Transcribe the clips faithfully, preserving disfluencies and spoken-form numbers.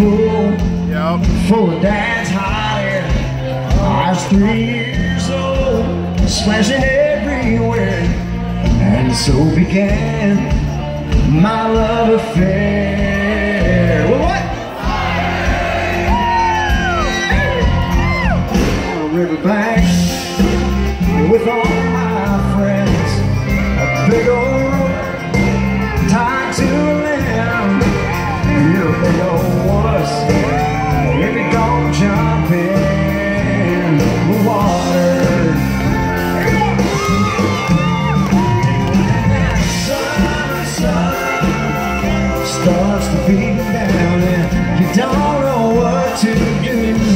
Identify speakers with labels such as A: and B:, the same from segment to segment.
A: pool,
B: Yep.
A: full of dad's hot air. I was three years old, splashing everywhere, and so began my love affair. Well, what? Riverbank with all my friends, a big old rope tied to a limb. You're a big old wuss if you don't jump in the water. And that sun, sun starts to beat down and you don't know what to do.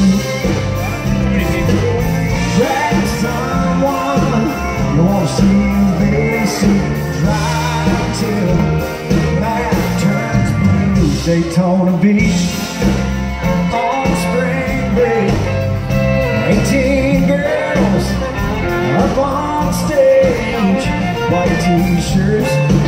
A: Drag someone you want to see you basic, drive till the night turns blue. Daytona Beach on spring break, eighteen girls up on stage, white t-shirts